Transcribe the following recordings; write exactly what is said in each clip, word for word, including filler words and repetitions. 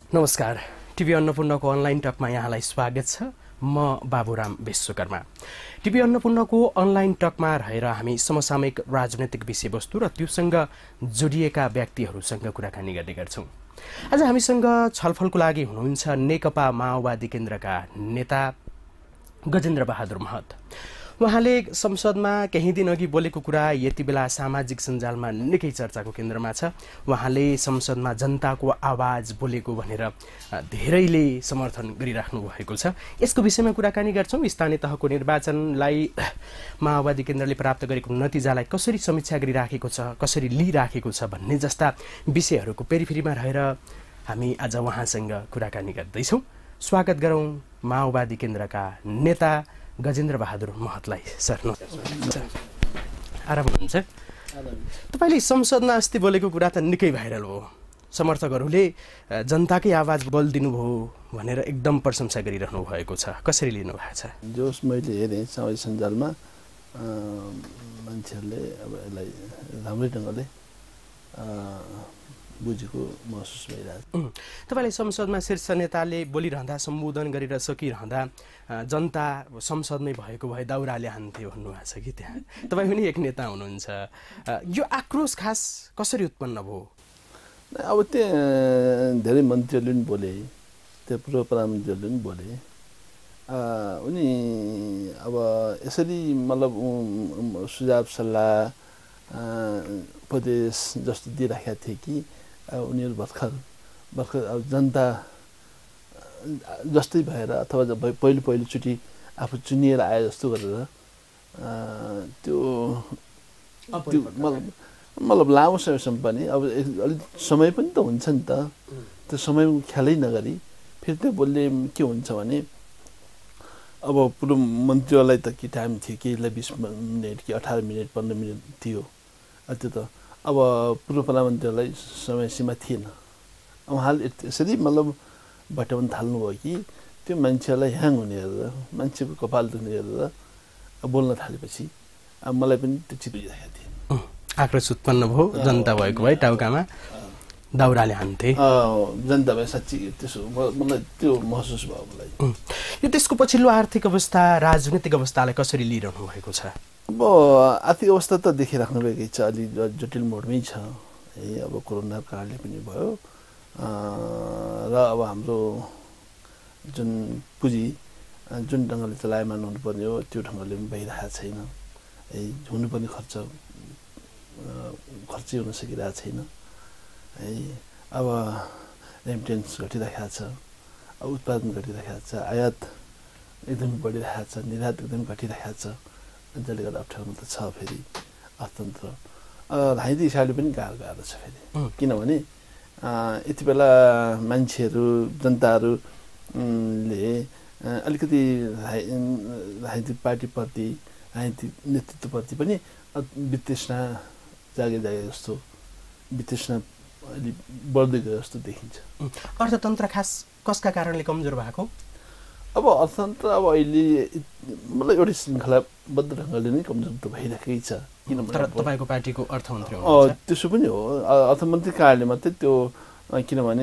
नमस्कार, टिभी अन्नपूर्णको अनलाइन टकमा यहाँलाई स्वागत छ। म बाबुराम विश्वकर्मा। टिभी अन्नपूर्णको अनलाइन टकमा रहेर हामी समसामयिक राजनैतिक विषयवस्तु र त्योसँग जोडिएका व्यक्तिहरूसँग कुराकानी गर्ने गर्छौँ। आज हामीसँग छलफलको लागि हुनुहुन्छ नेकपा माओवादी केन्द्रका नेता गजेन्द्र बहादुर महत। उहाँले संसदमा केही दिन अघि बोलेको कुरा यति बेला सामाजिक सञ्जालमा निकै चर्चाको केन्द्रमा छ। उहाँले संसदमा जनताको आवाज बोलेको भनेर धेरैले समर्थन गरिराख्नु भएको छ। यसको विषयमा कुराकानी गर्छौँ। स्थानीय तहको निर्वाचनलाई माओवादी केन्द्रले प्राप्त गरेको नतिजालाई कसरी समीक्षा गरिराखेको छ, कसरी लिइराखेको छ भन्ने जस्ता विषयहरूको पेरिफेरीमा रहेर हामी आज उहाँसँग कुराकानी गर्दैछौँ। स्वागत गरौँ माओवादी केन्द्रका नेता गजेन्द्र बहादुर महतलाई। सर आराम हुनुहुन्छ? तपाईँले संसदमा अस्ति बोलेको कुरा त निकै भाइरल हो। समर्थकहरूले जनताकै आवाज बोलिदिनु भयो भनेर एकदम प्रशंसा गरिरहनु भएको छ। कसरी लिनु भएको छ? जोस मैले हेरेँ सामाजिक सञ्जालमा मान्छेहरूले अब यसलाई राम्रै ढङ्गले बुझेको महसुस भइरहेको छ। तपाईँले संसदमा शीर्ष नेताले बोलिरहँदा, सम्बोधन गरेर सकिरहँदा जनता संसदमै भएको भए दाउराले हान्थ्यो भन्नुभएको छ कि त्यहाँ तपाईँ पनि एक नेता हुनुहुन्छ। यो आक्रोश खास कसरी उत्पन्न भयो? अब त्यहाँ धेरै मन्त्रीहरूले पनि बोले, त्यो पूर्व प्रधानमन्त्रीहरूले पनि बोले। उनी अब यसरी मतलब सुझाव सल्लाह उपदेश जस्तो दिइराखेका थिए कि उनीहरू भर्खर भर्खर अब जनता जस्तै भएर अथवा पहिलो पहिलोचोटि आफू चुनिएर आए जस्तो गरेर त्यो त्यो मतलब मतलब लामो समयसम्म पनि अब अलिक समय पनि त हुन्छ नि त। त्यो समयको ख्यालै नगरी फेरि त्यो बोल्ने के हुन्छ भने अब पूर्व मन्त्रीहरूलाई त के टाइम थियो कि यसलाई बिस मिनट कि अठार मिनट पन्ध्र मिनट थियो। त्यो त अब पूर्व प्रधानमन्त्रीहरूलाई समय सीमा थिएन। उहाँले यसरी मतलब भट्याउन थाल्नुभयो कि त्यो मान्छेहरूलाई ह्याङ हुने हेरेर, मान्छेको कपाल दुख्ने हेरेर बोल्न थालेपछि अब मलाई पनि त्यो चिपिरहेको थिएँ। आक्रोश उत्पन्न भयो। जनता भएको भए टाउकामा दाउराले हान्थे। जनता भए साँच्ची त्यसो मलाई त्यो महसुस भयो मलाई। यो त्यसको पछिल्लो आर्थिक अवस्था, राजनीतिक अवस्थालाई कसरी लिइरहनु भएको छ? अब आर्थिक अवस्था त देखिराख्नु भएकै छ, अलि जटिल मोडमै छ है। अब कोरोना कारणले पनि भयो र अब हाम्रो जुन पुँजी जुन ढङ्गले चलायमान हुनुपर्ने हो त्यो ढङ्गले पनि भइरहेको छैन है। हुनुपर्ने खर्च खर्चै हुन सकिरहेको छैन है। अब रेमिटेन्स घटिरहेको छ, अब उत्पादन घटिरहेको छ, आयात एकदमै बढिरहेको छ, निर्यात एकदमै घटिरहेको छ। जसले गर्दा अप्ठ्यारो त छ। फेरि अर्थतन्त्र राजनीतिक हिसाबले पनि गाह्रो गाह्रो छ फेरि। किनभने यति बेला मान्छेहरू जनताहरूले अलिकति राजनीतिक पार्टीप्रति, राजनीतिक नेतृत्वप्रति पनि वितृष्णा जागे जागे जस्तो, वितृष्णा अलि बढ्दै गयो जस्तो देखिन्छ। अर्थतन्त्र खास कसका कारणले कमजोर भएको? अब अर्थतन्त्र अब अहिले मतलब एउटै श्रृङ्खलाबद्ध ढङ्गले नै कमजोर त भइरहेकै छ। किनभने तपाईँको पार्टीको अर्थमन्त्री हुनुहुन्छ। त्यसो पनि हो, अर्थमन्त्री कारणले मात्रै त्यो, किनभने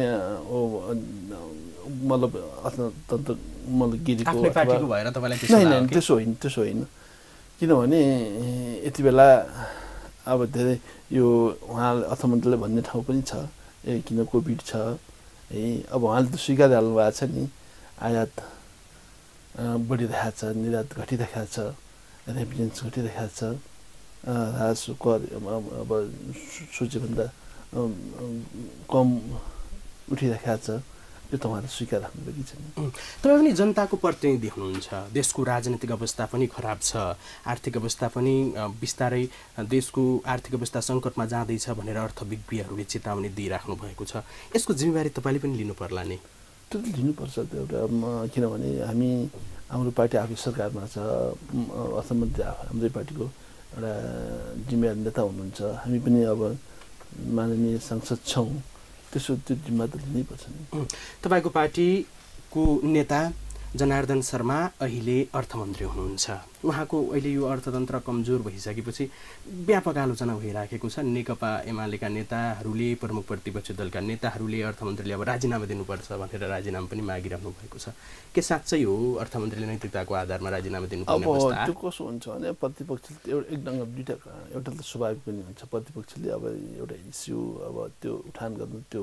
मतलब अर्थतन्त्र मतलब गिरेको भएर तपाईँलाई होइन, त्यसो होइन त्यसो होइन। किनभने यति बेला अब धेरै यो उहाँ अर्थमन्त्रीले भन्ने ठाउँ पनि छ ए किन कोभिड छ है। अब उहाँले त स्वीकारिहाल्नु भएको छ नि, आयात बढिरहेको छ, निर्यात घटिरहेको छ, रेमिटेन्स घटिरहेको छ, राजस्व कर अब सोचेभन्दा कम उठिरहेको छ। यो त उहाँले स्वीकार राख्नुभएको छ नि। तपाईँ पनि जनताको प्रतिनिधि हुनुहुन्छ। देशको राजनीतिक अवस्था पनि खराब छ, आर्थिक अवस्था पनि बिस्तारै देशको आर्थिक अवस्था सङ्कटमा जाँदैछ भनेर अर्थविज्ञहरूले चेतावनी दिइराख्नु भएको छ। यसको जिम्मेवारी तपाईँले पनि लिनु पर्ला नि? त्यो त लिनुपर्छ त्यो एउटा। किनभने हामी हाम्रो पार्टी आफै सरकारमा छ, अर्थमन्त्री हाम्रै पार्टीको एउटा जिम्मेवार नेता हुनुहुन्छ। हामी पनि अब माननीय सांसद छौँ, त्यसो त्यो जिम्मा त लिनैपर्छ नि। तपाईँको पार्टीको नेता जनार्दन शर्मा अहिले अर्थमन्त्री हुनुहुन्छ। उहाँको अहिले यो अर्थतन्त्र कमजोर भइसकेपछि व्यापक आलोचना भइराखेको छ। नेकपा एमालेका नेताहरूले, प्रमुख प्रतिपक्षी दलका नेताहरूले अर्थमन्त्रीले अब राजीनामा दिनुपर्छ भनेर राजीनामा पनि मागिरहनु भएको छ। के साँच्चै हो अर्थमन्त्रीले नैतिकताको आधारमा राजीनामा दिनुपर्ने अवस्था? अब त्यो कसो हुन्छ भने प्रतिपक्षले एउटा एक ढङ्ग दुईवटा, एउटा त स्वाभाविक पनि हुन्छ। प्रतिपक्षले अब एउटा इस्यु अब त्यो उठान गर्नु त्यो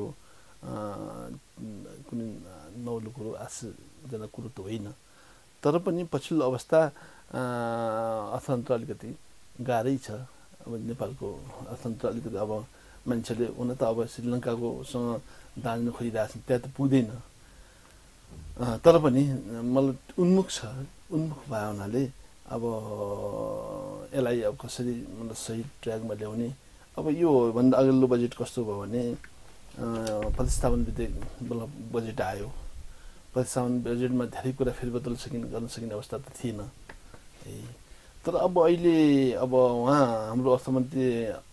कुनै नौलो कुरो, आश्चर्यजनक कुरो त होइन। तर पनि पछिल्लो अवस्था अर्थतन्त्र अलिकति गाह्रै छ। अब नेपालको अर्थतन्त्र अलिकति अब मान्छेले हुन त अब श्रीलङ्काको सँग दाँड्न खोजिरहेछन्, त्यहाँ त पुग्दैन। तर पनि मलाई उन्मुख छ। उन्मुख भयो हुनाले अब यसलाई अब कसरी मतलब सही ट्र्याकमा ल्याउने। अब यो भन्दा अघिल्लो बजेट कस्तो भयो भने प्रतिस्थापन विधेयक बजेट आयो। प्रतिस्थापन बजेटमा धेरै कुरा फेरबदल सकिने गर्न सकिने अवस्था त थिएन है। तर अब अहिले अब उहाँ हाम्रो अर्थमन्त्री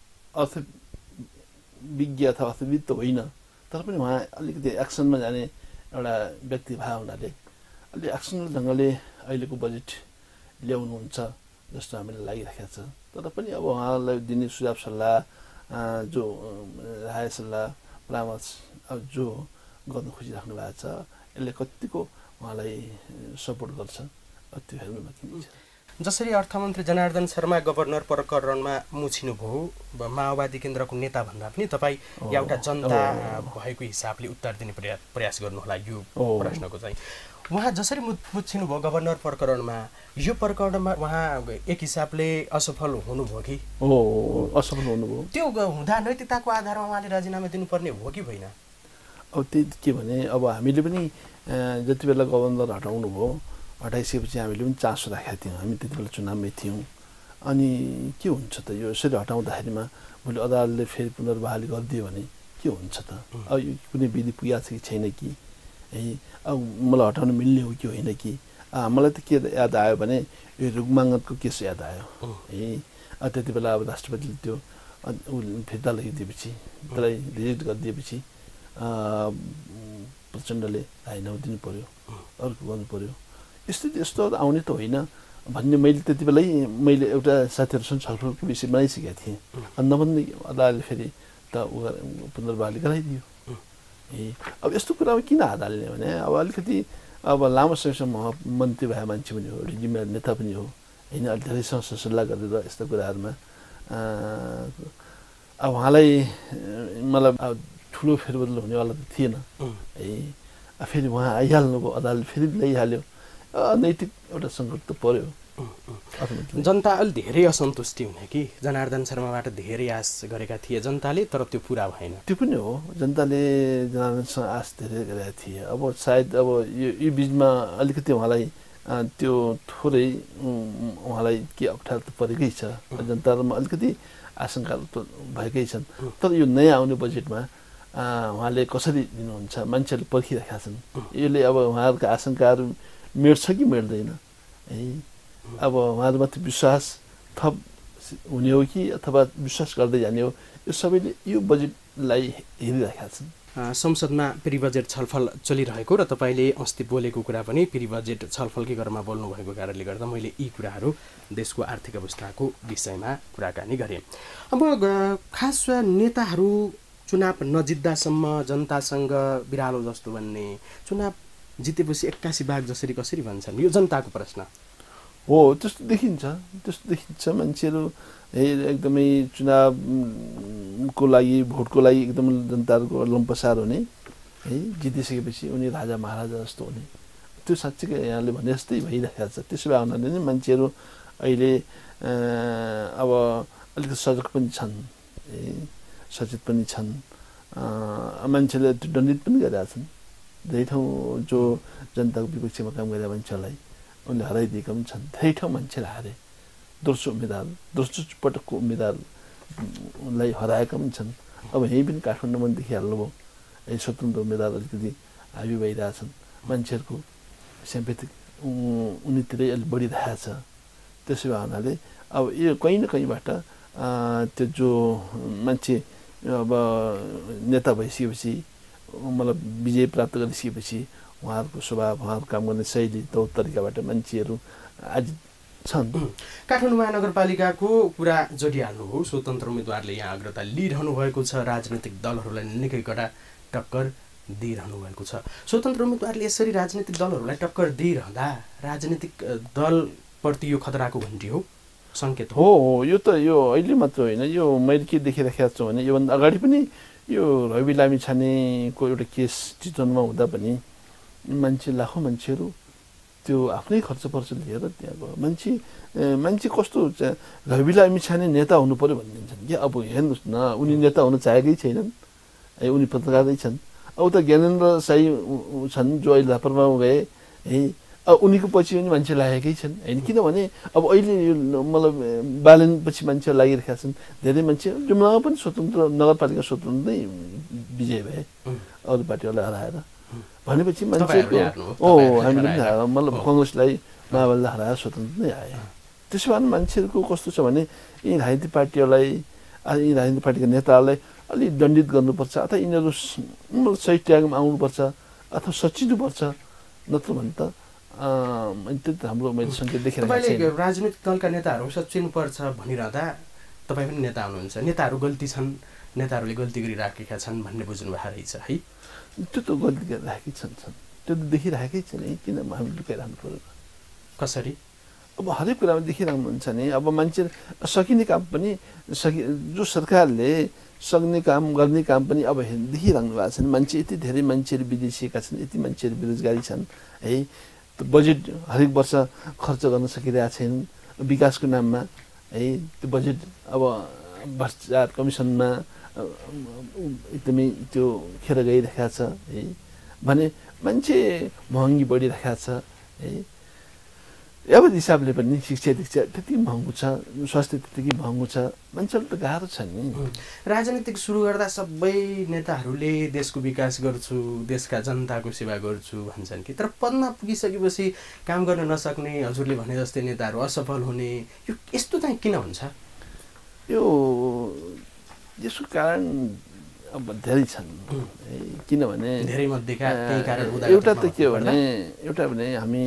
अर्थविज्ञ अथवा अर्थविद त होइन, तर पनि उहाँ अलिकति एक्सनमा जाने एउटा व्यक्ति भए हुनाले अलि एक्सनल ढङ्गले अहिलेको बजेट ल्याउनुहुन्छ जस्तो हामीलाई लागिरहेको छ। तर पनि अब उहाँलाई दिने सुझाव सल्लाह, जो राय सल्लाह परामर्श अब जो गर्न खोजिराख्नु भएको छ, यसले कतिको उहाँलाई सपोर्ट गर्छ त्यो हेर्नु बाँकी छ। जसरी अर्थमन्त्री जनार्दन शर्मा गभर्नर प्रकरणमा मुछिनुभयो, माओवादी केन्द्रको नेता भन्दा पनि तपाईँ एउटा जनता भएको हिसाबले उत्तर दिने प्रयास गर्नुहोला यो प्रश्नको चाहिँ। उहाँ जसरी मुछिनुभयो गभर्नर प्रकरणमा, यो प्रकरणमा उहाँ एक हिसाबले असफल हुनुभयो कि? हो, असफल हुनुभयो। त्यो हुँदा नैतिकताको आधारमा उहाँले राजीनामा दिनुपर्ने हो कि होइन? अब त्यही के भने अब हामीले पनि जति बेला गभर्नर हटाउनु भयो, हटाइसकेपछि हामीले पनि चासो राखेका थियौँ। हामी त्यति बेला चुनावमै थियौँ। अनि के हुन्छ त यो यसरी हटाउँदाखेरिमा भोलि अदालतले फेरि पुनर्बहाली गरिदियो भने के हुन्छ त? अब यो कुनै विधि पुगेको छ कि छैन कि है? अब मलाई हटाउन मिल्ने हो कि होइन कि? मलाई त के याद आयो भने यो रुगमाङ्गतको केस याद आयो है। त्यति बेला अब राष्ट्रपतिले त्यो फिर्ता लगाइदिएपछि, त्यसलाई रिजेक्ट गरिदिएपछि प्रचण्डले राजीनामा दिनु पर्यो, अर्को गर्नु पर्यो। स्थिति यस्तो आउने त होइन भन्ने मैले त्यति बेलै मैले एउटा साथीहरूसँग छलफलको विषय बनाइसकेका थिएँ। अनि नभन्दै अदालतले फेरि त पुनर्बहाली गराइदियो ए। अब यस्तो कुरामा किन हात हाल्ने भने अब अलिकति अब लामो समयसम्म मन्त्री भए मान्छे पनि हो, जिम्मेवार नेता पनि हो होइन। अलि धेरैसँग सल्लाह गरेर यस्ता कुराहरूमा अब उहाँलाई मतलब अब ठुलो फेरबदल हुनेवाला त थिएन है। फेरि उहाँ आइहाल्नुभयो, अदालतले फेरि ल्याइहाल्यो, नैतिक एउटा सङ्कट त पर्यो। जनता अलि धेरै असन्तुष्टि हुने कि जनार्दन शर्माबाट धेरै आश गरेका थिए जनताले, तर त्यो पुरा भएन। त्यो पनि हो, जनताले जनार्दनसँग आश धेरै गरेका थिए। अब सायद अब यो यो बिचमा अलिकति उहाँलाई त्यो थोरै उहाँलाई के अप्ठ्यारो त परेकै छ, जनतामा अलिकति आशंका त भएकै छन्। तर यो नयाँ आउने बजेटमा उहाँले कसरी दिनुहुन्छ मान्छेहरूले पर्खिरहेका छन्। यसले अब उहाँहरूको आशंकाहरू मेट्छ कि मेट्दैन है? अब उहाँहरूमाथि विश्वास थप हुने हो कि अथवा विश्वास गर्दै जाने हो, यो सबैले यो बजेटलाई हेरिरहेका छन्। संसदमा प्री बजेट छलफल चलिरहेको र तपाईँले अस्ति बोलेको कुरा पनि प्री बजेट छलफलकै क्रममा बोल्नुभएको कारणले गर्दा मैले यी कुराहरू देशको आर्थिक अवस्थाको विषयमा कुराकानी गरेँ। अब खास नेताहरू चुनाव नजित्दासम्म जनतासँग बिरालो जस्तो भन्ने, चुनाव जितेपछि एक्कासी बाघ जसरी कसरी भन्छन्, यो जनताको प्रश्न हो। त्यस्तो देखिन्छ, त्यस्तो देखिन्छ। मान्छेहरू एकदमै चुनावको लागि भोटको लागि एकदम जनताहरूको लम्पसार हुने है, जितिसकेपछि उनी राजा महाराजा जस्तो हुने, त्यो साँच्चै यहाँले भने जस्तै भइरहेको छ। त्यसो भए हुनाले नै मान्छेहरू अहिले अब अलिकति सजग पनि छन्, सचेत पनि छन्। मान्छेले त्यो दण्डित पनि गरिरहेका छन्। धेरै ठाउँ जो जनताको विपक्षमा काम गरेका मान्छेलाई उनले हराइदिएका पनि छन्। धेरै ठाउँ मान्छेले हारे, दोस्रो उम्मेदवार दोस्रो पटकको उम्मेदवारलाई हराएका पनि छन्। अब यहीँ पनि काठमाडौँमा देखिहाल्नुभयो, यही स्वतन्त्र उम्मेदवार अलिकति हाबी भइरहेछन्। मान्छेहरूको स्याम्पेथिक उनीतिरै अलिक बढिरहेको छ। त्यसो भए हुनाले अब यो कहीँ न कहीँबाट त्यो जो मान्छे अब नेता भइसकेपछि मतलब विजय प्राप्त गरिसकेपछि उहाँहरूको स्वभाव उहाँहरू काम गर्ने शैली तौर तरिकाबाट मान्छेहरू आज छन्। काठमाडौँ महानगरपालिकाको कुरा जोडिहाल्नुभयो। स्वतन्त्र उम्मेदवारले यहाँ अग्रता लिइरहनु भएको छ, राजनैतिक दलहरूलाई निकै कडा टक्कर दिइरहनु भएको छ। स्वतन्त्र उम्मेदवारले यसरी राजनीतिक दलहरूलाई टक्कर दिइरहँदा राजनीतिक दलप्रति यो खतराको घन्टी हो, सङ्केत हो हो यो त यो अहिले मात्र होइन, यो मैले के देखिराखेको छु भने योभन्दा अगाडि पनि यो रवि लामिछानेको एउटा केस चितवनमा हुँदा पनि मान्छे लाखौँ मान्छेहरू त्यो आफ्नै खर्च पर्च लिएर त्यहाँ गयो। मान्छे मान्छे कस्तो रवि लामिछाने नेता हुनु पऱ्यो भनिदिन्छन् कि अब हेर्नुहोस् न, उनी नेता हुन चाहेकै छैनन्, उनी पत्रकारै छन्। अब त ज्ञानेन्द्र साई छन् जो अहिले लापरवाह गए है, अब उनीको पछि पनि मान्छे लागेकै छन् होइन। किनभने अब अहिले यो मतलब बालन पछि मान्छे लागिरहेका छन्, धेरै मान्छे जुम्लामा पनि स्वतन्त्र नगरपालिका स्वतन्त्र नै विजय भए अरू पार्टीहरूलाई हराएर। भनेपछि मान्छेको ओ हामी पनि मतलब कङ्ग्रेसलाई माओवादीलाई हराएर स्वतन्त्र नै आए। त्यसो भए मान्छेहरूको कस्तो छ भने यी राजनीतिक पार्टीहरूलाई यी राजनीतिक पार्टीका नेताहरूलाई अलिक दण्डित गर्नुपर्छ अथवा यिनीहरू सही ट्यागमा आउनुपर्छ अथवा सचिनुपर्छ, नत्र भने त हाम्रो मैले सङ्केत देखेर तपाईँले राजनीतिक दलका नेताहरू सचिनुपर्छ भनिरहँदा तपाईँ पनि नेता हुनुहुन्छ, नेताहरू गल्ती छन्, नेताहरूले गल्ती गरिराखेका छन् भन्ने बुझ्नु भएको रहेछ है। त्यो त गल्ती गरिराखेकै छन् छन् त्यो त देखिराखेकै छ नि, किन हामी लुकाइरहनु पऱ्यो? कसरी? अब हरेक कुरामा देखिरहनुहुन्छ नि। अब मान्छे सकिने काम पनि सकि जो सरकारले सक्ने काम गर्ने काम पनि अब देखिरहनु भएको छ नि। मान्छे यति धेरै मान्छेहरू विदेशिएका छन्, यति मान्छेहरू बेरोजगारी छन् है, बजेट हरेक वर्ष खर्च गर्न सकिरहेका छैनन् विकासको नाममा है। त्यो बजेट अब भ्रष्टाचार कमिसनमा एकदमै त्यो खेर गइरहेको छ है। भने मान्छे महँगी बढिरहेको छ है। अब हिसाबले पनि शिक्षा दीक्षा त्यति महँगो छ, स्वास्थ्य त्यतिकै महँगो छ, मान्छेहरू त गाह्रो छ नि। राजनीतिक सुरु गर्दा सबै नेताहरूले देशको विकास गर्छु, देशका जनताको सेवा गर्छु भन्छन् कि, तर पदमा पुगिसकेपछि काम गर्न नसक्ने, हजुरले भने जस्तै नेताहरू असफल हुने, यो यस्तो चाहिँ किन हुन्छ? यो यसको कारण अब धेरै छन् है। किनभने धेरै मध्येका केही कारण एउटा त के हो भने एउटा भने हामी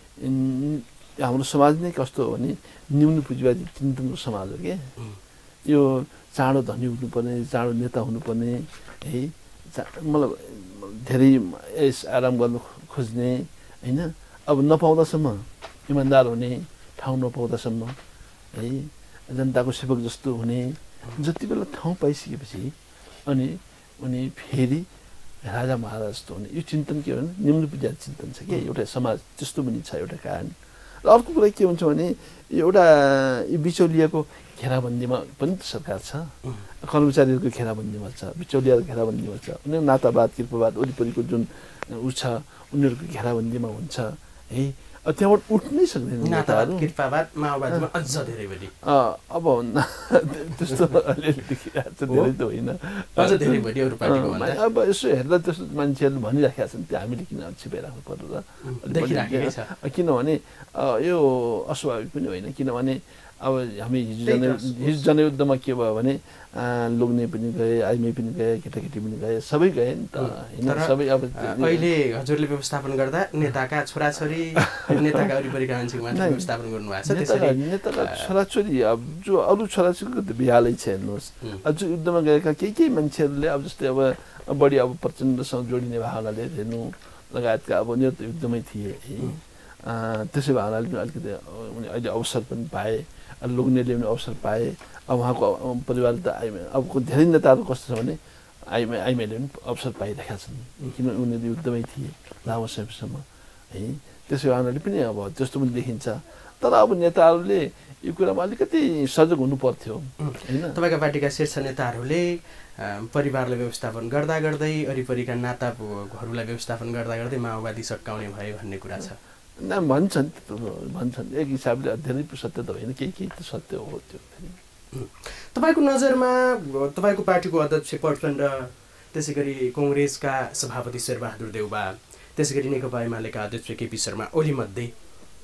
हाम्रो समाज नै कस्तो हो भने न्यून पुँजीवादी चिन्तनको समाज हो कि। यो चाँडो धनी हुनुपर्ने, चाँडो नेता हुनुपर्ने है, मतलब धेरै यस आराम गर्न खोज्ने होइन। अब नपाउँदासम्म इमान्दार हुने, ठाउँ नपाउँदासम्म है, जनताको सेवक जस्तो हुने। जति बेला ठाउँ पाइसकेपछि अनि उनी फेरि राजा महाराज जस्तो हुने, यो चिन्तन के हो भने निम्न पुँजीवादी चिन्तन छ कि एउटा समाज त्यस्तो पनि छ एउटा कारण। र अर्को कुरा के हुन्छ भने एउटा बिचौलियाको घेराबन्दीमा पनि सरकार छ, कर्मचारीहरूको घेराबन्दीमा छ, बिचौलियाको घेराबन्दीमा छ, उनीहरू नातावाद कृपावाद वरिपरिको जुन ऊ छ उनीहरूको घेराबन्दीमा हुन्छ है। त्यहाँबाट उठ्नै सक्दैन नेताहरू। कृपावाद माओवादीमा अझ धेरै बढी अब त्यस्तो अलिअलि देखिरहेको छ, धेरै त होइन, अझ धेरै बढी अरू पार्टीको भन्दा। अब यसो हेर्दा त्यस्तो मान्छेहरूले भनिराखेका छन्, त्यो हामीले किन छिपाइराख्नु पर्यो र? देखिराखेकै छ। किनभने यो अस्वाभाविक पनि होइन। किनभने अब हामी हिजो जन हिजो जनयुद्धमा के भयो भने लोग्ने पनि गए, आइमाई पनि गए, केटाकेटी पनि गए, सबै गए नि त होइन। सबै अब अहिले हजुरले व्यवस्थापन गर्दा नेताका छोराछोरी, नेताका वरिपरिका मान्छेको मात्र व्यवस्थापन गर्नुभएको छ। त्यसरी नेताका छोराछोरी अब जो अरू छोराछोरीको त बिहालै छ हेर्नुहोस्। जो युद्धमा गएका केही केही मान्छेहरूले अब जस्तै अब बढी अब प्रचण्डसँग जोडिने भावनाले रेणु लगायतका अब उनीहरू त युद्धमै थिए है। त्यसै भावनाले पनि अलिकति उनी अहिले अवसर पनि पाए, लोग्नेले पनि अवसर पाए। अब उहाँको परिवार त आइमा अब धेरै नेताहरू कस्तो छ भने आइमा आइमाईले पनि अवसर पाइरहेका छन्, किन उनीहरू युद्धमै थिए लामो समयसम्म है। त्यसै भावनाले पनि अब त्यस्तो पनि देखिन्छ। तर अब नेताहरूले यो कुरामा अलिकति सजग हुनु पर्थ्यो होइन। तपाईँका पार्टीका शीर्ष नेताहरूले परिवारलाई व्यवस्थापन गर्दा गर्दै वरिपरिका नाताहरूलाई व्यवस्थापन गर्दा गर्दै माओवादी सकाउने भयो भन्ने कुरा छ। न भन्छन् भन्छन् एक हिसाबले धेरै सत्य त होइन, केही केही त सत्य हो त्यो। तपाईँको नजरमा तपाईँको पार्टीको अध्यक्ष प्रचण्ड, त्यसै गरी कङ्ग्रेसका सभापति शेरबहादुर देउवा, त्यसै गरी नेकपा एमालेका अध्यक्ष केपी शर्मा ओलीमध्ये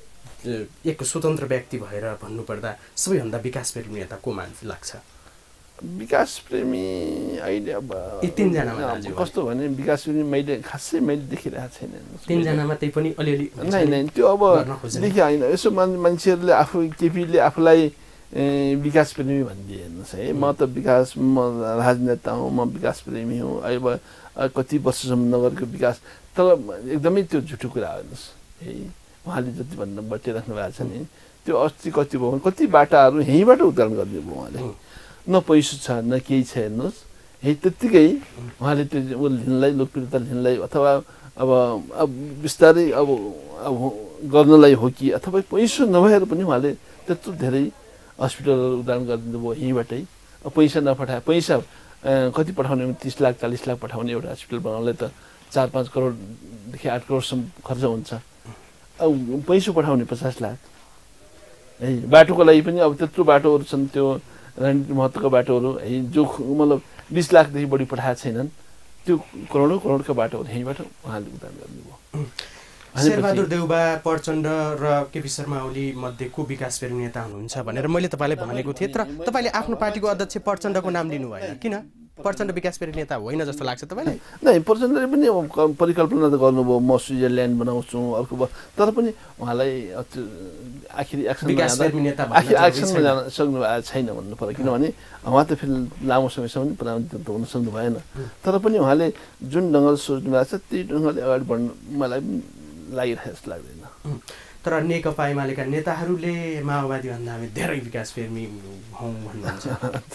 एक स्वतन्त्र व्यक्ति भएर भन्नुपर्दा सबैभन्दा विकास प्रेमी नेता को मान लाग्छ? विकास प्रेमी अहिले अब कस्तो भने विकास प्रेमी मैले खासै मैले देखिरहेको छैन तीनजनामा त्यही पनि अलिअलि नै नै त्यो अब देखि होइन यसो मान्छेहरूले आफू केपीले आफूलाई विकास प्रेमी भनिदिए हेर्नुहोस् है म त विकास म राजनेता हुँ म विकास प्रेमी हुँ अब कति वर्षसम्म नगरेको विकास तर एकदमै त्यो झुटो कुरा हो हेर्नुहोस् है उहाँले जति भन्नु बटिराख्नु भएको छ नि त्यो अस्ति कति भयो कति बाटाहरू यहीँबाट उद्धार गरिदिनु भयो उहाँले न पैसा छ न केही छ हेर्नुहोस् है त्यत्तिकै उहाँले त्यो लिनलाई लोकप्रियता लिनलाई अथवा अब अब बिस्तारै अब अब गर्नलाई हो कि अथवा पैसा नभएर पनि उहाँले त्यत्रो धेरै हस्पिटलहरू उद्धार गरिदिनु भयो यहीँबाटै पैसा नपठाए पैसा कति पठाउने तिस लाख चालिस लाख पठाउने एउटा हस्पिटल बनाउनलाई त चार पाँच करोडदेखि आठ करोडसम्म खर्च हुन्छ अब पैसा पठाउने पचास लाख है बाटोको लागि पनि अब त्यत्रो बाटोहरू छन् त्यो राजनीतिक महत्त्वको बाटोहरू है जो मतलब बिस लाखदेखि बढी पठाएको छैनन् त्यो करोडौँ करोडका बाटोहरू यहीँबाट उहाँले उद्धार गर्नुभयो शेरबहादुर देउबा प्रचण्ड र केपी शर्मा ओली मध्ये को विकास प्रेमी नेता हुनुहुन्छ भनेर मैले तपाईँलाई भनेको थिएँ तर तपाईँले आफ्नो पार्टीको अध्यक्ष प्रचण्डको नाम लिनु भएन किन प्रचण्ड विकास प्रेमी नेता होइन जस्तो लाग्छ तपाईँलाई नै प्रचण्डले पनि परिकल्पना त गर्नुभयो म स्विजरल्यान्ड बनाउँछु अर्को तर पनि उहाँलाई आखिर एक्सन आखिर एक्सनमा जान सक्नु भएको छैन भन्नु पर्यो किनभने उहाँ त फेरि लामो समयसम्म पनि प्रधानमन्त्री त हुन सक्नु भएन तर पनि उहाँले जुन ढङ्गले सोच्नु भएको छ त्यही ढङ्गले अगाडि बढ्नु मलाई पनि लागिरहेको जस्तो लाग्दैन तर नेकपा एमालेका नेताहरूले माओवादी भन्दा हामी धेरै विकास प्रेमी हौँ भन्नुहुन्छ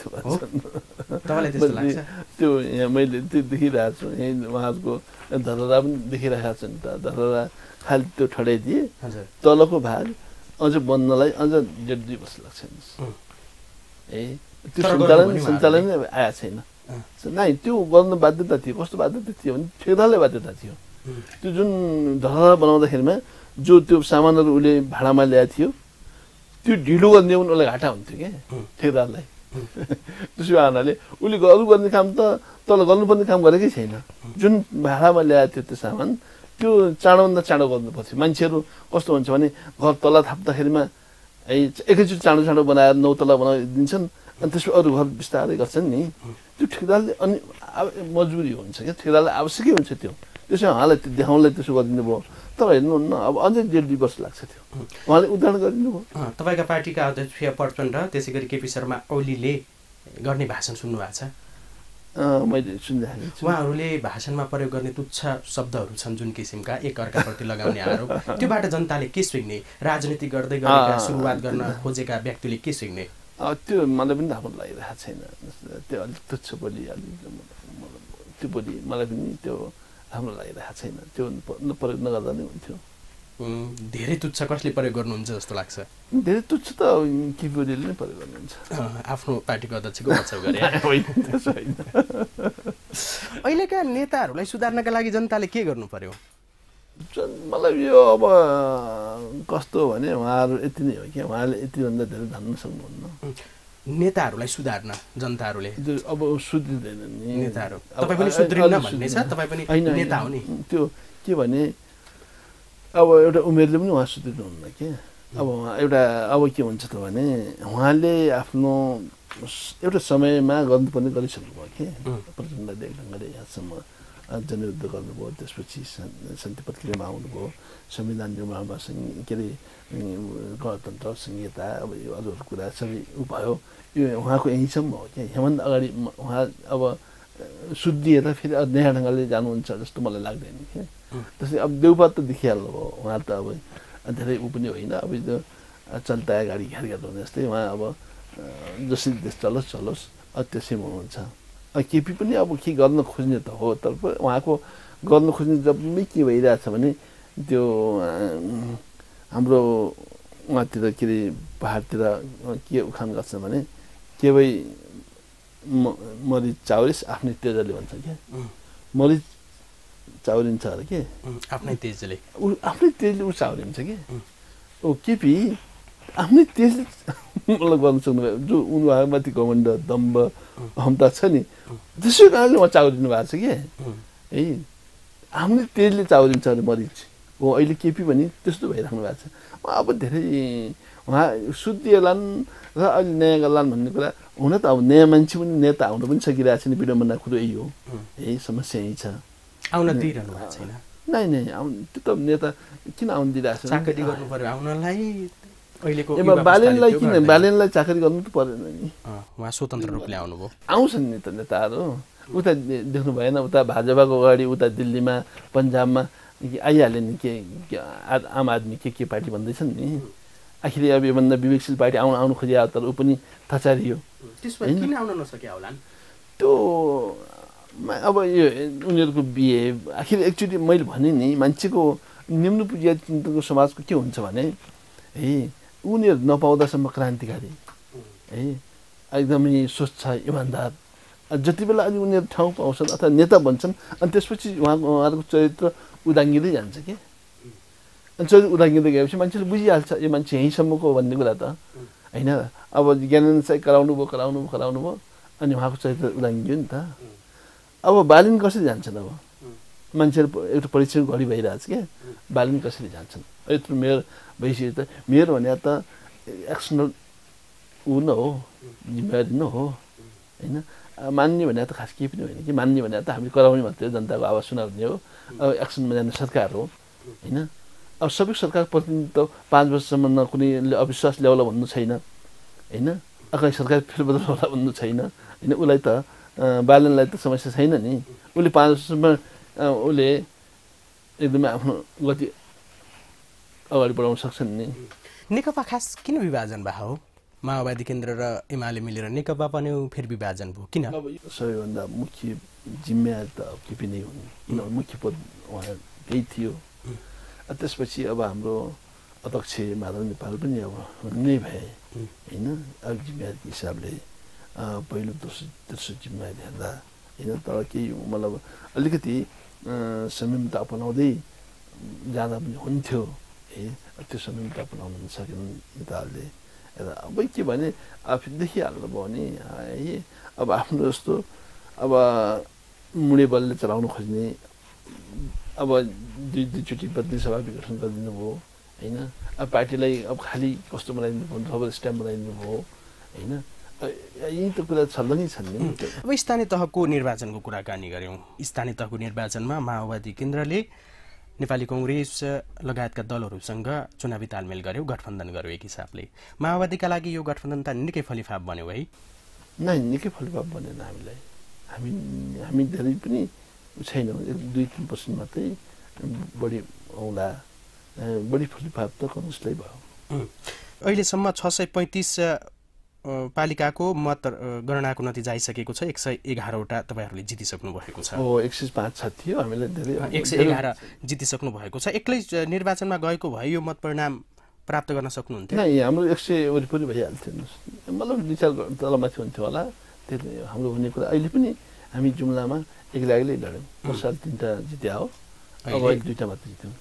तपाईँलाई त्यस्तो लाग्छ त्यो यहाँ मैले त्यो देखिरहेको छु यहीँ उहाँहरूको धरहरा पनि देखिरहेका छन् त धरहरा खालि त्यो ठडाइदिए तलको भाग अझ बन्नलाई अझ डेढ दुई वर्ष लाग्छ ए त्यो सञ्चालन सञ्चालन नै आएको छैन नै त्यो गर्नु बाध्यता थियो कस्तो बाध्यता थियो भने ठेकेदारलाई बाध्यता थियो त्यो जुन धरहरा बनाउँदाखेरिमा जो त्यो सामानहरू उसले भाडामा ल्याएको थियो त्यो ढिलो गर्ने पनि उसलाई घाटा हुन्थ्यो क्या ठेकेदारलाई त्यसो भए हुनाले उसले अरू गर्ने काम त तल गर्नुपर्ने काम गरेकै छैन जुन भाडामा ल्याएको थियो त्यो सामान त्यो चाँडोभन्दा चाँडो गर्नु पर्थ्यो मान्छेहरू कस्तो हुन्छ भने घर तल थाप्दाखेरिमा है एकैचोटि चाँडो चाँडो बनाएर नौ तला बनाइदिन्छन् अनि त्यसपछि अरू घर बिस्तारै गर्छन् नि त्यो ठेकेदारले अनि मजबुरी हुन्छ क्या ठेकेदारलाई आवश्यकै हुन्छ त्यो त्यसो उहाँलाई त्यो देखाउनलाई त्यसो गरिदिनु भयो तर हेर्नु न अब अझै डेढ दुई वर्ष लाग्छ त्यो उहाँले उदाहरण गरिदिनु भयो तपाईँका पार्टीका अध्यक्ष प्रचण्ड त्यसै गरी केपी शर्मा ओलीले गर्ने भाषण सुन्नु भएको छ मैले सुनिरहेको छु उहाँहरूले भाषणमा प्रयोग गर्ने तुच्छ शब्दहरू छन् जुन किसिमका एक अर्काप्रति लगाउने आरोप त्योबाट जनताले के सिक्ने राजनीति गर्दै गरेका सुरुवात गर्न खोजेका व्यक्तिले के सिक्ने त्यो मलाई पनि राम्रो लागिरहेको छैन त्यो अलिक तुच्छ बोली अलिक त्यो बोली मलाई पनि त्यो राम्रो लागिरहेको छैन त्यो प्रयोग नगर्दा नै हुन्थ्यो धेरै तुच्छ कसले प्रयोग गर्नुहुन्छ जस्तो लाग्छ धेरै तुच्छ त केपीले नै प्रयोग गर्नुहुन्छ आफ्नो पार्टीको अध्यक्षको बचाउ गरे अहिलेका नेताहरूलाई सुधार्नका लागि जनताले के गर्नु पर्यो मलाई यो अब कस्तो भने उहाँहरू यति नै हो कि उहाँले यतिभन्दा धेरै धान्न सक्नुहुन्न नेताहरूलाई सुधार्न जनताहरूले अब सुध्रिँदैन नि नेताहरू तपाईँ पनि सुध्रिन्न भन्ने छ तपाईँ पनि नेता हो नि त्यो के भने अब एउटा उमेरले पनि उहाँ सुध्रिनुहुन्न कि अब उहाँ एउटा अब के हुन्छ त भने उहाँले आफ्नो एउटा समयमा गर्नुपर्ने गरिसक्नु भयो कि प्रचण्डले एक ढङ्गले यहाँसम्म जनयुद्ध गर्नुभयो त्यसपछि शान्ति प्रक्रियामा आउनुभयो संविधान निर्माणमा के अरे गणतन्त्र संहिता अब यो अरू अरू कुरा सबै भयो यो उहाँको यहीँसम्म हो क्या यहाँभन्दा अगाडि उहाँ अब शुद्धिएर फेरि नयाँ ढङ्गले जानुहुन्छ जस्तो मलाई लाग्दैन क्या जस्तै अब देउपा त देखिहाल्नु भयो उहाँ त अब धेरै ऊ पनि होइन अब यो चल्ता गाडी घ्यार घ्यार हुने जस्तै उहाँ अब जसरी देश चलोस् चलोस् अब त्यसैमा हुनुहुन्छ केपी पनि अब के गर्न खोज्ने त हो तर उहाँको गर्न खोज्ने जबमै के भइरहेछ भने त्यो हाम्रो उहाँतिर के अरे पाहाडतिर के उखान गर्छ भने के भई मरिच चाउरिस आफ्नै तेजले भन्छ क्या मरिच चाउरिन्छ अरे के आफ्नै तेजले ऊ आफ्नै तेजले ऊ चाउरिन्छ कि ओ केपी आफ्नै तेजले मलाई गर्न सक्नुभयो जो उहाँमाथि घमण्ड दम्ब अहमता छ नि त्यसै कारणले उहाँ चाउरिनु भएको छ कि है आफ्नै तेजले चाउरिन्छ अरे मरिच हो अहिले केपी पनि त्यस्तो भइराख्नु भएको छ। अब धेरै उहाँ सुत्दिएलान् र अहिले नयाँ गर्लान् भन्ने कुरा हुन त अब नयाँ मान्छे पनि नेता आउनु पनि सकिरहेको छ नि, विडम्बना कुरो यही हो, यही समस्या यही छ। आउन दिइरहनु भएको छैन? नै नै आउनु त्यो त नेता किन आउनु दिइरहेको छ? चाकरी गर्नु पर्यो आउनलाई अहिलेको बालेनलाई किन बालेनलाई चाकरी गर्नु त परेन नि, उहाँ स्वतन्त्र रूपले आउनुभयो। आउँछन् नि त नेताहरू, उता देख्नु भएन उता भाजपाको अगाडि उता दिल्लीमा पन्जाबमा आइहाल्यो नि के आम आदमी के के पार्टी भन्दैछन् नि। आखिर अब योभन्दा विवेकशील पार्टी आउनु आउनु खोजियो तर ऊ पनि थचारियो। किन आउन नसक्यो होला? त्यो अब यो उनीहरूको बिहे आखिर एकचोटि मैले भने नि मान्छेको निम्न पुँजी चिन्तनको समाजको के हुन्छ भने है उनीहरू नपाउँदासम्म क्रान्तिकारी है एकदमै स्वच्छ इमान्दार, जति बेला अलि उनीहरू ठाउँ पाउँछन् अथवा नेता बन्छन् अनि त्यसपछि उहाँको उहाँहरूको चरित्र उदाङ्गिँदै जान्छ कि। अनि चरित्र उदाङ्गिँदै गएपछि मान्छेले बुझिहाल्छ यो मान्छे यहीँसम्मको भन्ने कुरा त होइन। अब ज्ञानेन्द्र चाहिँ कराउनु भयो कराउनु भयो कराउनु भयो अनि उहाँको चरित्र उदाङ्गियो नि त। अब बालिन कसरी जान्छन्? अब मान्छेहरू एउटा परीक्षण घडी भइरहेछ क्या, बालिन कसरी जान्छन्? यत्रो मेयर भइसक्यो त, मेयर भने त एक्सनल ऊ न हो, जिम्मेवारी न हो होइन। मान्ने भने त खास केही पनि होइन कि, मान्ने भने त हामीले कराउने मात्रै हो, जनताको आवाज सुनाउने हो, अब एक्सनमा जाने सरकार हो होइन। अब सबै सरकार प्रतिनिधित्व पाँच वर्षसम्म न कुनैले अविश्वास ल्याउला भन्नु छैन होइन, अगाडि सरकार फेरबदल होला भन्नु छैन होइन। उसलाई त बालनलाई त समस्या छैन नि, उसले पाँच वर्षसम्म उसले एकदमै आफ्नो गति अगाडि बढाउन सक्छन् नि। नेकपा खास किन विभाजन भयो हो? माओवादी केन्द्र र एमाले मिलेर नेकपा पनि फेरि विभाजन भयो किन? सबैभन्दा मुख्य जिम्मेवारी त केपी नै हुन्, किनभने मुख्य पद उहाँ त्यही थियो। त्यसपछि अब हाम्रो अध्यक्ष माधव नेपाल पनि अब नै भए होइन। अब जिम्मेवारीको हिसाबले पहिलो दोस्रो तेस्रो जिम्मेवारी हेर्दा होइन, तर केही मतलब अलिकति संयमता अपनाउँदै जाँदा पनि हुन्थ्यो है। त्यो संयमता अपनाउन सकेनन् नेताहरूले। अब के भने आफू देखिहाल्नु भयो भने है अब आफ्नो जस्तो अब मुडे बलले चलाउन खोज्ने अब दुई दुईचोटि प्रतिनिधि सभा विघटन गरिदिनु भयो होइन। अब पार्टीलाई अब खालि कस्तो बनाइदिनु भयो, डबल स्ट्याम्प बनाइदिनु भयो होइन। यही त कुरा छल्लङ्गै छन् नि। अब स्थानीय तहको निर्वाचनको कुराकानी गऱ्यौँ। स्थानीय तहको निर्वाचनमा माओवादी केन्द्रले नेपाली कङ्ग्रेस लगायतका दलहरूसँग चुनावी तालमेल गर्यो, गठबन्धन गर्यो। एक हिसाबले माओवादीका लागि यो गठबन्धन त निकै फलिफाप बन्यो है? नै निकै फलिफाप बनेन हामीलाई। हामी हामी धेरै पनि छैनौँ, दुई तिन पर्सेन्ट मात्रै बढी आउँला, बढी फलिफाप त कङ्ग्रेसलाई भयो। अहिलेसम्म छ सय पैँतिस पालिकाको मत गणनाको नतिजा आइसकेको छ। एक सय एघारवटा तपाईँहरूले जितिसक्नु भएको छ। हो एक सय पाँच छ थियो, हामीले धेरै एक सय एघार जितिसक्नु भएको छ। एक्लै निर्वाचनमा गएको भए यो मत परिणाम प्राप्त गर्न सक्नुहुन्थ्यो? नै, हाम्रो एक सय वरिपरि भइहाल्थ्यो, मतलब दुई चार तलमाथि हुन्थ्यो होला। त्यसले हाम्रो हुने कुरा अहिले पनि हामी जुम्लामा एक्लै एक्लै लड्यौँ। पोहोर साल तिनवटा जित्या हो, अब अहिले दुईवटा मात्र जित्यौँ।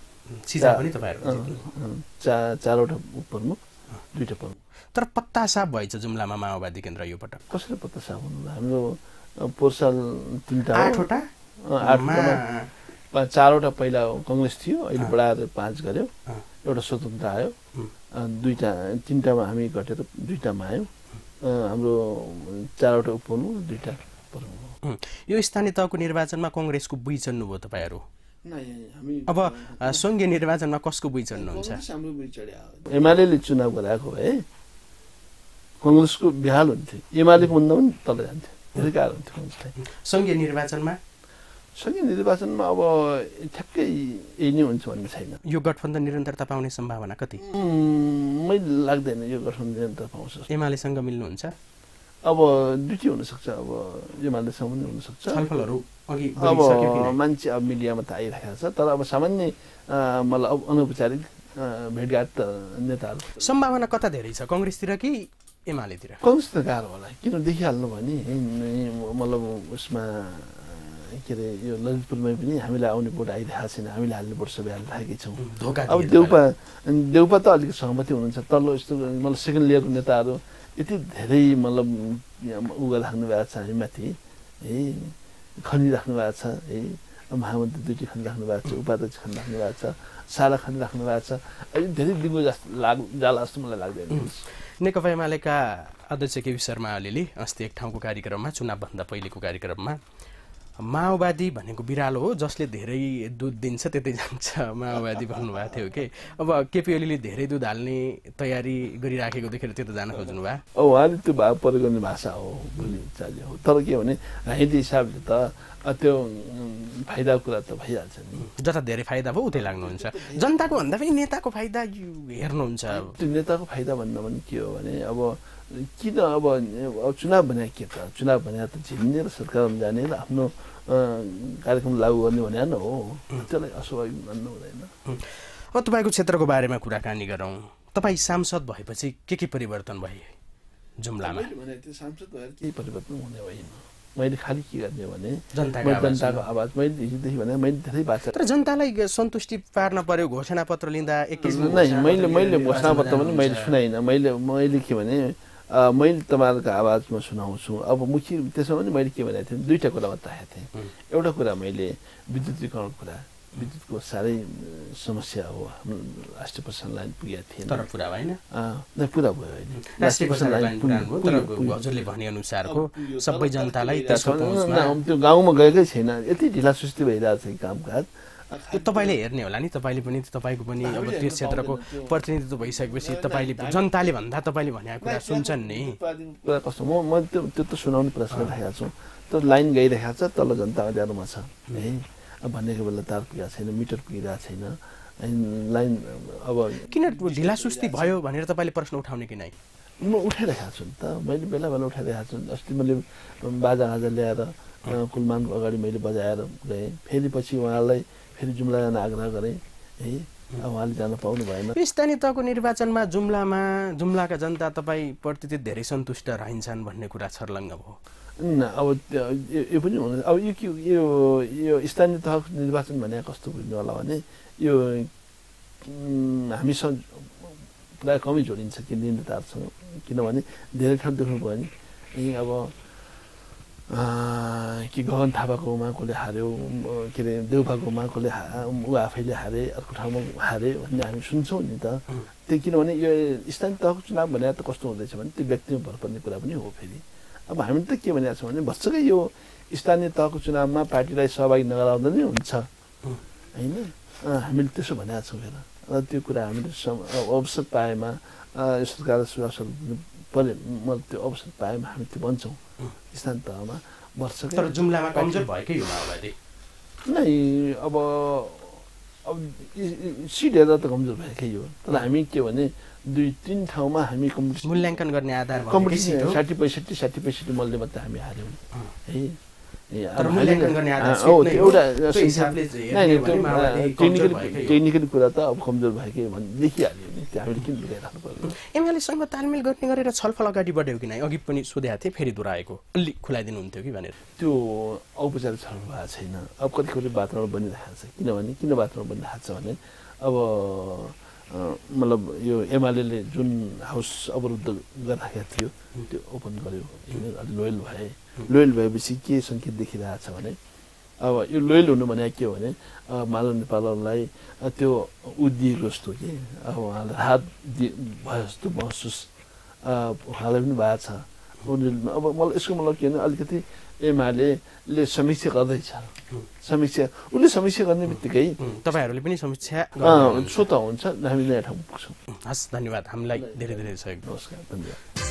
चार चारवटा उपप्रमुख दुईवटा प्रमुख। तर पत्ता साफ भएछ जुम्लामा माओवादी केन्द्र यो पटक? कसरी पत्ता साफ हुनु? हाम्रो पोहोर साल तिनवटा आठवटा आठवटा चारवटा पहिला कङ्ग्रेस थियो, अहिले बढाएर पाँच गऱ्यो, एउटा स्वतन्त्र आयो, दुईवटा तिनवटामा हामी घटेर दुईवटामा आयौँ। हाम्रो चारवटा उपप्रमुख दुईवटा प्रमुख। यो स्थानीय तहको निर्वाचनमा कङ्ग्रेसको बुई चढ्नुभयो तपाईँहरू? अब सङ्घीय निर्वाचनमा कसको बुई चढ्नुहुन्छ? एमाले चुनाव गराएको भए कङ्ग्रेसको बिहाल हुन्थ्यो, एमालेको भन्दा पनि तल जान्थ्यो, धेरै गाह्रो हुन्थ्यो कङ्ग्रेसलाई। सङ्घीय निर्वाचनमा सङ्घीय निर्वाचनमा अब ठ्याक्कै यही नै हुन्छ भन्ने छैन। यो गठबन्धन निरन्तरता पाउने सम्भावना कति? मैले लाग्दैन यो गठबन्धन निरन्तरता पाउँछ। एमालेसँग मिल्नुहुन्छ? अब दुइटै हुनसक्छ, अब एमालेसँग पनि हुनसक्छ। छलफलहरू अघि अब मान्छे अब मिडियामा त आइरहेको छ, तर अब सामान्य मलाई अब अनौपचारिक भेटघाट त नेताहरू सम्भावना कता धेरै छ, कङ्ग्रेसतिर कि एमालेतिर? कङ्ग्रेस त गाह्रो होला, किन देखिहाल्नु भने मतलब उसमा के अरे यो ललितपुरमै पनि हामीलाई आउने भोट आइरहेको छैन, हामीले हाल्ने भोट सबै हालिरहेकै छौँ। अब देउपा देउपा त अलिकति सहमति हुनुहुन्छ, तल्लो यस्तो मतलब सेकेन्ड लेयरको नेताहरू यति धेरै मतलब उ गरिराख्नु भएको छ हामीमाथि है, खनिराख्नु भएको छ है, महामन्त्री दुइटै खनिराख्नु भएको छ, उपाध्यक्ष खनिराख्नु भएको छ, सारा खानी राख्नु भएको छ अलि धेरै दिगो जस्तो लाग जाला जस्तो मलाई लाग्दैन। नेकपा एमालेका अध्यक्ष केपी शर्मा ओलीले अस्ति एक ठाउँको कार्यक्रममा चुनावभन्दा पहिलेको कार्यक्रममा माओवादी भनेको बिरालो हो जसले धेरै दुध दिन्छ त्यतै जान्छ माओवादी भन्नुभएको थियो कि अब केपी ओलीले धेरै दुध हाल्ने तयारी गरिराखेको देखेर त्यता जान खोज्नु भयो? अब उहाँले त्यो भाव प्रयोग गर्ने भाषा हो बोली चाल्यो हो, तर के भने राजनीति हिसाबले त त्यो फाइदाको कुरा त भइहाल्छ नि। जता धेरै फाइदा भयो उतै लाग्नुहुन्छ, जनताको भन्दा पनि नेताको फाइदा हेर्नुहुन्छ? त्यो नेताको फाइदा भन्दा पनि के हो भने अब किन अब चुनाव भने के त चुनाव भने त झिल्ने र सरकारमा जाने र आफ्नो कार्यक्रम लागू गर्ने भने न हो, त्यसलाई अस्वाभाविक मान्नु हुँदैन। अब तपाईँको क्षेत्रको बारेमा कुराकानी गरौँ। तपाईँ सांसद भएपछि के के परिवर्तन भए जुम्लामा? भने त्यो सांसद भएर केही परिवर्तन हुने होइन, मैले खालि के गर्ने भने जनताको जनताको आवाज मैले हिजोदेखि भने मैले धेरै बाचा। तर जनतालाई सन्तुष्टि पार्न पर्यो, घोषणा पत्र लिँदा एकैछ नै मैले मैले घोषणा पत्र पनि मैले सुनाइनँ। मैले मैले के भने मैले तपाईँहरूको आवाजमा सुनाउँछु। अब मुख्य त्यसमा पनि मैले के भनेको थिएँ, दुईवटा कुरा बताएको थिएँ। एउटा कुरा मैले विद्युतीकरण कुरा, विद्युतको साह्रै समस्या हो, हाम्रो राष्ट्रिय प्रसारण लाइन पुगेको थिएन, तर पुरा भएन। नै पुरा भयो होइन, राष्ट्रिय प्रसारण लाइन तर हजुरले भनेअनुसारको सबै जनतालाई त्यसको पहुँचमा त्यो गाउँमा गएकै छैन, यति ढिला सुस्ती भइरहेको छ कामकाज। त्यो तपाईँले हेर्ने होला नि, तपाईँले पनि तपाईँको पनि अब त्यो क्षेत्रको प्रतिनिधित्व भइसकेपछि तपाईँले जनताले भन्दा तपाईँले भनेको कुरा सुन्छन् नि। कुरा कस्तो म म त्यो त्यो त सुनाउने प्रयास गरिरहेको छु, तर लाइन गइरहेको छ, तल जनता अँध्यारोमा छ है। अब भनेको बेला तार पुगेको छैन, मिटर पुगिरहेको छैन, लाइन अब किन ढिला सुस्ती भयो भनेर तपाईँले प्रश्न उठाउने कि नै? म उठाइरहेको छु नि त, मैले बेला बेला उठाइरहेको छु। अस्ति मैले बाजा गाजा ल्याएर कुलमानको अगाडि मैले बजाएर गएँ, फेरि पछि उहाँलाई फेरि जुम्ला जान आग्रह गरेँ है, अब उहाँले जान पाउनु भएन। स्थानीय तहको निर्वाचनमा जुम्लामा जुम्लाका जनता तपाईँप्रति धेरै सन्तुष्ट रहन्छन् भन्ने कुरा छर्लङ्ग भयो न? अब यो पनि हुनु, अब यो के यो यो स्थानीय तहको निर्वाचन भने कस्तो बुझ्नु होला भने यो हामीसँग प्राय कमै जोडिन्छ कि नेताहरूसँग, किनभने धेरै ठाउँ देख्नु भयो नि अब कि गगन थापाकोमा कसले हार्यो, के अरे देउपाकोमा कसले ऊ आफैले हारे, अर्को ठाउँमा हारे भन्ने हामी सुन्छौँ नि त। त्यो किनभने यो स्थानीय तहको चुनाव भने त कस्तो हुँदैछ भने त्यो व्यक्तिमा भर पर्ने कुरा पनि हो। फेरि अब हामीले त के भनेको छौँ भने भत्सकै यो स्थानीय तहको चुनावमा पार्टीलाई सहभागी नगराउँदा नै हुन्छ होइन, हामीले त्यसो भनेको छौँ। हेर र त्यो कुरा हामीले अवसर पाएमा सरकारलाई सुरक्षा दिनु पऱ्यो, म त्यो अवसर पाएमा हामी त्यो भन्छौँ स्थानीय तहमा वर्षकै। तर जुम्लामा कमजोर भएकै हो माओवादी नै, अब अब सिट हेर्दा त कमजोर भएकै हो, तर हामी के भने दुई तिन ठाउँमा हामी कम्पिटिसन मूल्याङ्कन गर्ने आधार कम्पिटिसन साठी पैँसठी साठी पैँसठी मलले मात्रै हामी हार्यौँ है। टेक्निकली कुरा त अब कमजोर भएकै भने देखिहाल्यो नि, त्यो हामीले किन लुकाइराख्नु पर्यो? एमालेसँग तालमेल गर्ने गरेर छलफल अगाडि बढ्यो कि नै? अघि पनि सोधेको थिएँ, फेरि दोहोऱ्याएको, अलिक खुलाइदिनुहुन्थ्यो कि भनेर। त्यो औपचारिक छलफल भएको छैन। अब कति कति वातावरण बनिरहेको छ, किनभने किन वातावरण बनिरहेको छ भने अब मतलब यो एमाले जुन हाउस अवरुद्ध गरिराखेको थियो त्यो ओपन गर्यो, अलि लोयल भए। लोयल भएपछि के सङ्केत देखिरहेको छ भने अब यो लोयल हुनु भने के हो भने माधव नेपाललाई त्यो उदिएको जस्तो कि अब उहाँलाई राहत भयो जस्तो महसुस उहाँलाई पनि भएको छ। अब मलाई यसको मतलब के भने अलिकति एमाले समीक्षा गर्दैछ, समीक्षा उसले समीक्षा गर्ने बित्तिकै तपाईँहरूले पनि समीक्षा स्वतः हुन्छ, हामी नयाँ ठाउँ पुग्छौँ। हस्, धन्यवाद, हामीलाई धेरै धेरै सहयोग। नमस्कार, धन्यवाद।